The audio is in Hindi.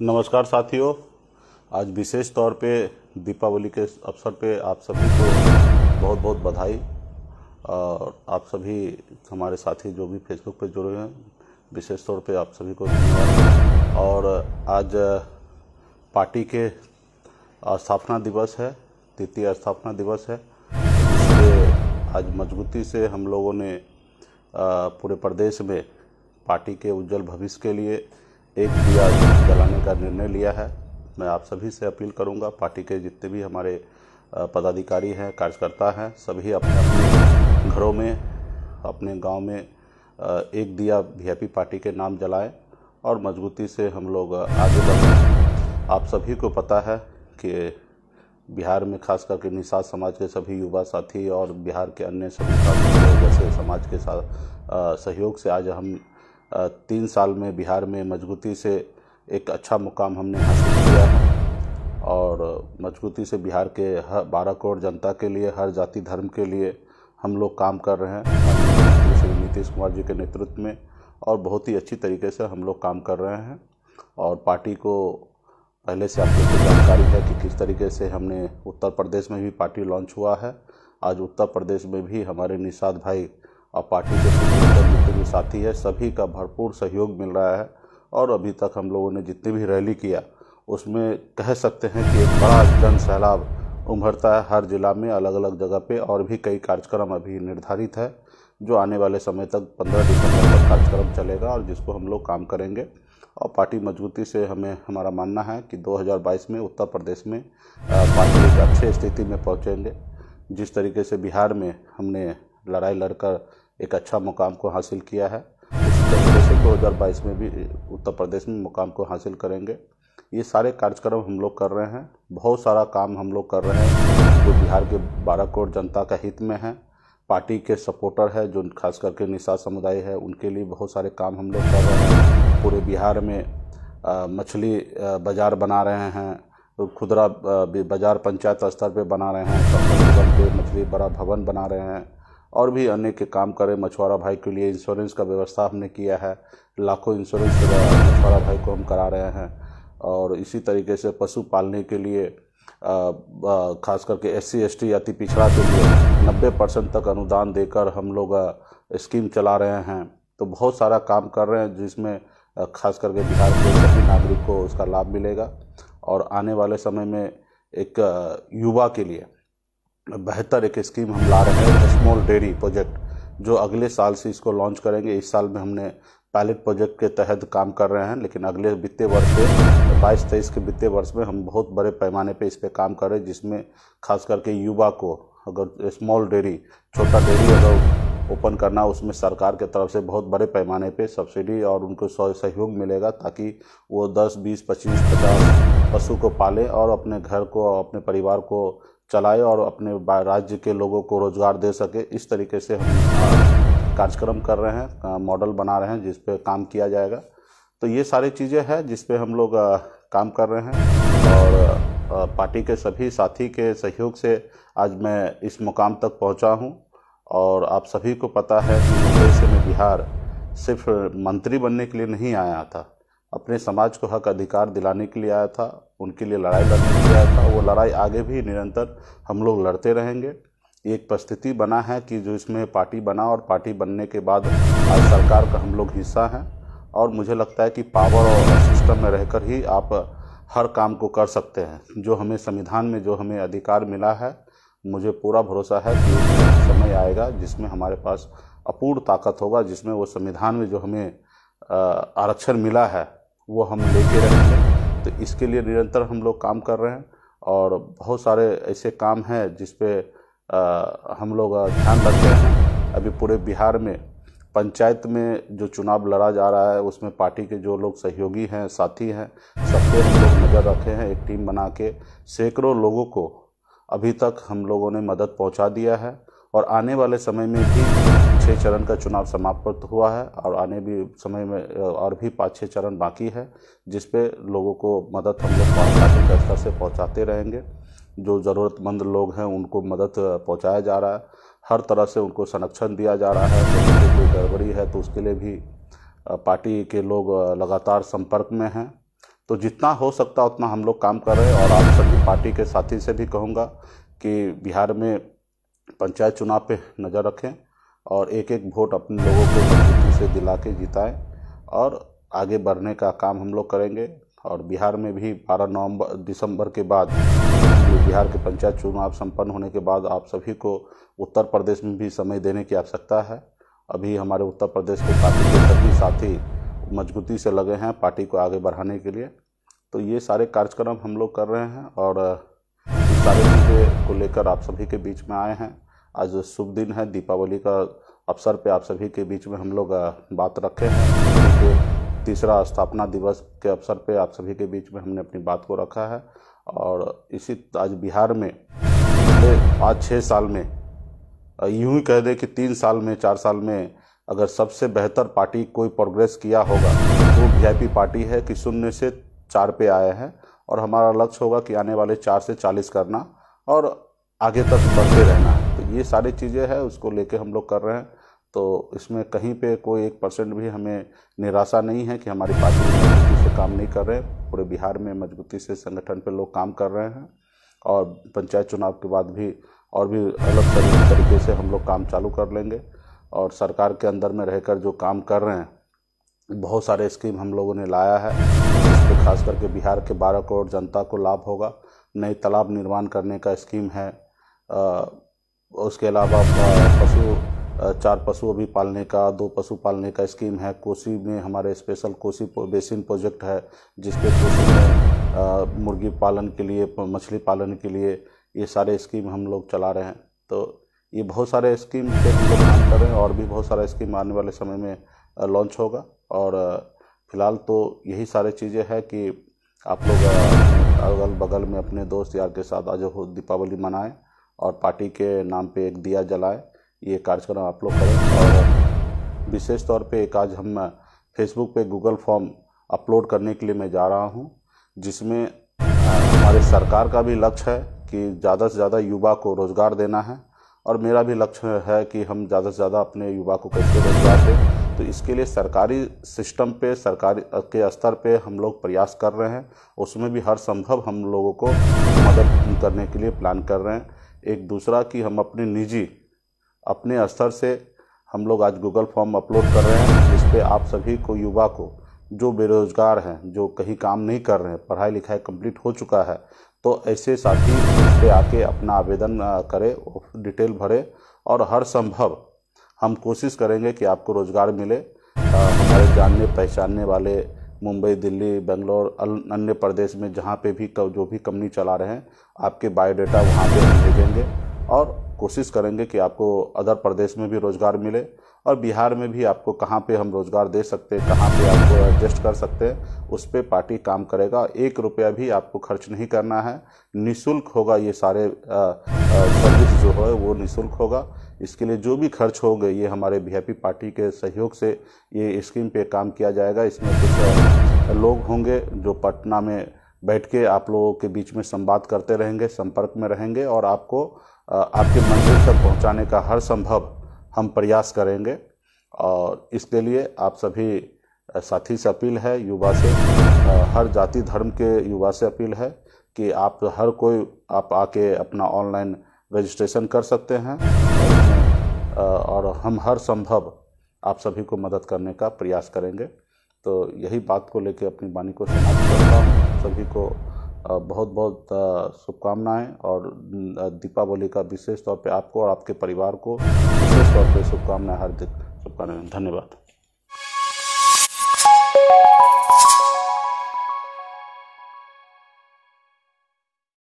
नमस्कार साथियों। आज विशेष तौर पे दीपावली के अवसर पे आप सभी को बहुत बहुत बधाई। और आप सभी हमारे साथी जो भी फेसबुक पे जुड़े हैं, विशेष तौर पे आप सभी को धन्यवाद। और आज पार्टी के स्थापना दिवस है, तृतीय स्थापना दिवस है। इसलिए आज मजबूती से हम लोगों ने पूरे प्रदेश में पार्टी के उज्जवल भविष्य के लिए एक दिया जलाने का निर्णय लिया है। मैं आप सभी से अपील करूंगा, पार्टी के जितने भी हमारे पदाधिकारी हैं, कार्यकर्ता हैं, सभी अपने अपने घरों में, अपने गांव में एक दिया वीआईपी पार्टी के नाम जलाएं और मजबूती से हम लोग आगे बढ़ें। आप सभी को पता है कि बिहार में खास करके निषाद समाज के सभी युवा साथी और बिहार के अन्य सभी साथी जैसे समाज के साथ सहयोग से आज हम 3 साल में बिहार में मजबूती से एक अच्छा मुकाम हमने हासिल किया है। और मजबूती से बिहार के हर 12 करोड़ जनता के लिए, हर जाति धर्म के लिए हम लोग काम कर रहे हैं श्री नीतीश कुमार जी के नेतृत्व में, और बहुत ही अच्छी तरीके से हम लोग काम कर रहे हैं। और पार्टी को पहले से आप लोग को जानकारी है कि किस तरीके से हमने उत्तर प्रदेश में भी पार्टी लॉन्च हुआ है। आज उत्तर प्रदेश में भी हमारे निषाद भाई और पार्टी के जितने भी साथी है, सभी का भरपूर सहयोग मिल रहा है। और अभी तक हम लोगों ने जितनी भी रैली किया उसमें कह सकते हैं कि एक बड़ा जन सैलाब उमड़ता है हर जिला में, अलग अलग जगह पे। और भी कई कार्यक्रम अभी निर्धारित है जो आने वाले समय तक 15 दिसंबर तक कार्यक्रम चलेगा और जिसको हम लोग काम करेंगे। और पार्टी मजबूती से हमारा मानना है कि 2022 में उत्तर प्रदेश में पार्टी एक अच्छे स्थिति में पहुँचेंगे। जिस तरीके से बिहार में हमने लड़ाई लड़कर एक अच्छा मुकाम को हासिल किया है, इसी तरीके से 2022 में भी उत्तर प्रदेश में मुकाम को हासिल करेंगे। ये सारे कार्यक्रम हम लोग कर रहे हैं, बहुत सारा काम हम लोग कर रहे हैं जो बिहार के 12 करोड़ जनता का हित में है। पार्टी के सपोर्टर है जो खास करके निषाद समुदाय है, उनके लिए बहुत सारे काम हम लोग कर रहे हैं। पूरे बिहार में मछली बाज़ार बना रहे हैं, खुदरा बाज़ार पंचायत स्तर पे बना रहे हैं, सरपंच लेवल पे मछली बड़ा भवन बना रहे हैं, और भी अन्य के काम करें। मछुआरा भाई के लिए इंश्योरेंस का व्यवस्था हमने किया है, लाखों इंश्योरेंस मछुआरा भाई को हम करा रहे हैं। और इसी तरीके से पशु पालने के लिए खास करके SC ST अति पिछड़ा के लिए 90% तक अनुदान देकर हम लोग स्कीम चला रहे हैं। तो बहुत सारा काम कर रहे हैं जिसमें खास करके बिहार के सभी नागरिक को उसका लाभ मिलेगा। और आने वाले समय में एक युवा के लिए बेहतर एक स्कीम हम ला रहे हैं, स्मॉल डेयरी प्रोजेक्ट, जो अगले साल से इसको लॉन्च करेंगे। इस साल में हमने पायलट प्रोजेक्ट के तहत काम कर रहे हैं, लेकिन अगले वित्तीय वर्ष से 22-23 के वित्तीय वर्ष में हम बहुत बड़े पैमाने पे इस पे काम कर रहे हैं, जिसमें खास करके युवा को अगर स्मॉल डेयरी, छोटा डेयरी अगर ओपन करना, उसमें सरकार के तरफ से बहुत बड़े पैमाने पे सब्सिडी और उनको सहयोग मिलेगा, ताकि वो 10, 20, 25, 50 पशु को पाले और अपने घर को, अपने परिवार को चलाए और अपने राज्य के लोगों को रोजगार दे सके। इस तरीके से हम कार्यक्रम कर रहे हैं, मॉडल बना रहे हैं जिस पे काम किया जाएगा। तो ये सारी चीज़ें हैं जिस पे हम लोग काम कर रहे हैं। और पार्टी के सभी साथी के सहयोग से आज मैं इस मुकाम तक पहुंचा हूं। और आप सभी को पता है कि मुंबई से मैं बिहार सिर्फ मंत्री बनने के लिए नहीं आया था, अपने समाज को हक अधिकार दिलाने के लिए आया था, उनके लिए लड़ाई लड़ने के लिए आया था। वो लड़ाई आगे भी निरंतर हम लोग लड़ते रहेंगे। एक परिस्थिति बना है कि जो इसमें पार्टी बना, और पार्टी बनने के बाद आज सरकार का हम लोग हिस्सा हैं। और मुझे लगता है कि पावर और सिस्टम में रहकर ही आप हर काम को कर सकते हैं। जो हमें संविधान में जो हमें अधिकार मिला है, मुझे पूरा भरोसा है कि एक समय आएगा जिसमें हमारे पास अपूर्ण ताकत होगा, जिसमें वो संविधान में जो हमें आरक्षण मिला है वो हम लेके रहेंगे। तो इसके लिए निरंतर हम लोग काम कर रहे हैं। और बहुत सारे ऐसे काम हैं जिस पे हम लोग ध्यान रखते हैं। अभी पूरे बिहार में पंचायत में जो चुनाव लड़ा जा रहा है, उसमें पार्टी के जो लोग सहयोगी हैं, साथी हैं, सब पे हम लोग नज़र रखे हैं। एक टीम बना के सैकड़ों लोगों को अभी तक हम लोगों ने मदद पहुंचा दिया है। और आने वाले समय में भी 6 चरण का चुनाव समाप्त हुआ है, और आने भी समय में और भी 5-6 चरण बाकी है, जिस पे लोगों को मदद हम लोग पार्टी के स्तर से पहुंचाते रहेंगे। जो ज़रूरतमंद लोग हैं उनको मदद पहुंचाया जा रहा है, हर तरह से उनको संरक्षण दिया जा रहा है। तो कोई गड़बड़ी है तो उसके लिए भी पार्टी के लोग लगातार संपर्क में हैं। तो जितना हो सकता उतना हम लोग काम कर रहे हैं। और आप सभी पार्टी के साथी से भी कहूँगा कि बिहार में पंचायत चुनाव पे नज़र रखें और एक एक वोट अपने लोगों को मजबूती से दिला के जिताएँ और आगे बढ़ने का काम हम लोग करेंगे। और बिहार में भी 12 दिसंबर के बाद बिहार के पंचायत चुनाव संपन्न होने के बाद आप सभी को उत्तर प्रदेश में भी समय देने की आवश्यकता है। अभी हमारे उत्तर प्रदेश के पार्टी के सभी साथी मजबूती से लगे हैं पार्टी को आगे बढ़ाने के लिए। तो ये सारे कार्यक्रम हम लोग कर रहे हैं और इस सारी चीज़ें को लेकर आप सभी के बीच में आए हैं। आज शुभ दिन है, दीपावली का अवसर पे आप सभी के बीच में हम लोग बात रखे हैं। तीसरा स्थापना दिवस के अवसर पे आप सभी के बीच में हमने अपनी बात को रखा है। और इसी आज बिहार में पिछले 5-6 साल में यूं ही कह दे कि 3 साल में 4 साल में अगर सबसे बेहतर पार्टी कोई प्रोग्रेस किया होगा तो वीआईपी पार्टी है कि 0 से 4 पे आए हैं। और हमारा लक्ष्य होगा कि आने वाले 4 से 40 करना और आगे तक बढ़ते रहना। तो ये सारी चीज़ें हैं, उसको लेके हम लोग कर रहे हैं। तो इसमें कहीं पे कोई 1% भी हमें निराशा नहीं है कि हमारी पार्टी मजबूती से काम नहीं कर रहे। पूरे बिहार में मजबूती से संगठन पे लोग काम कर रहे हैं और पंचायत चुनाव के बाद भी और भी अलग तरीके से हम लोग काम चालू कर लेंगे। और सरकार के अंदर में रहकर जो काम कर रहे हैं, बहुत सारे स्कीम हम लोगों ने लाया है जिसपे खास करके बिहार के 12 करोड़ जनता को लाभ होगा। नई तालाब निर्माण करने का स्कीम है। उसके अलावा 4 पशु अभी पालने का, 2 पशु पालने का स्कीम है। कोसी में हमारे स्पेशल कोसी बेसिन प्रोजेक्ट है जिसपे कोसी में मुर्गी पालन के लिए, मछली पालन के लिए ये सारे स्कीम हम लोग चला रहे हैं। तो ये बहुत सारे स्कीम पे हम लोग काम कर रहे हैं और भी बहुत सारा स्कीम आने वाले समय में लॉन्च होगा। और फिलहाल तो यही सारी चीज़ें हैं कि आप लोग अगल बगल में अपने दोस्त यार के साथ आज दीपावली मनाएं और पार्टी के नाम पे एक दिया जलाएं। ये कार्यक्रम आप लोग करें। और विशेष तौर पे एक आज हम फेसबुक पे गूगल फॉर्म अपलोड करने के लिए मैं जा रहा हूँ, जिसमें हमारे सरकार का भी लक्ष्य है कि ज़्यादा से ज़्यादा युवा को रोज़गार देना है और मेरा भी लक्ष्य है कि हम ज़्यादा से ज़्यादा अपने युवा को कैसे रोज़गार दें। तो इसके लिए सरकारी सिस्टम पे, सरकारी के स्तर पे हम लोग प्रयास कर रहे हैं। उसमें भी हर संभव हम लोगों को मदद करने के लिए प्लान कर रहे हैं। एक दूसरा कि हम अपने स्तर से हम लोग आज गूगल फॉर्म अपलोड कर रहे हैं जिस पे आप सभी को, युवा को, जो बेरोजगार हैं, जो कहीं काम नहीं कर रहे हैं, पढ़ाई लिखाई कंप्लीट हो चुका है, तो ऐसे साथी इस पे आके अपना आवेदन करें, डिटेल भरे और हर संभव हम कोशिश करेंगे कि आपको रोज़गार मिले। हमारे जानने पहचानने वाले मुंबई, दिल्ली, बेंगलोर, अन्य प्रदेश में जहाँ पे भी जो भी कंपनी चला रहे हैं, आपके बायोडाटा वहाँ पे हम भेजेंगे और कोशिश करेंगे कि आपको अदर प्रदेश में भी रोज़गार मिले। और बिहार में भी आपको कहाँ पे हम रोज़गार दे सकते हैं, कहाँ पे आपको एडजस्ट कर सकते हैं, उस पर पार्टी काम करेगा। 1 रुपया भी आपको खर्च नहीं करना है, निःशुल्क होगा। ये सारे सर्विस जो है वो निःशुल्क होगा। इसके लिए जो भी खर्च होंगे ये हमारे वीआईपी पार्टी के सहयोग से ये स्कीम पे काम किया जाएगा। इसमें कुछ लोग होंगे जो पटना में बैठ के आप लोगों के बीच में संवाद करते रहेंगे, संपर्क में रहेंगे और आपको आपके मंजिल तक पहुंचाने का हर संभव हम प्रयास करेंगे। और इसके लिए आप सभी साथी से अपील है, युवा से, हर जाति धर्म के युवा से अपील है कि आप हर कोई आप आके अपना ऑनलाइन रजिस्ट्रेशन कर सकते हैं और हम हर संभव आप सभी को मदद करने का प्रयास करेंगे। तो यही बात को लेकर अपनी वाणी को समाप्त करता हूँ। सभी को बहुत बहुत शुभकामनाएं और दीपावली का विशेष तौर पे आपको और आपके परिवार को विशेष तौर पे शुभकामनाएं, हार्दिक शुभकामनाएं। धन्यवाद।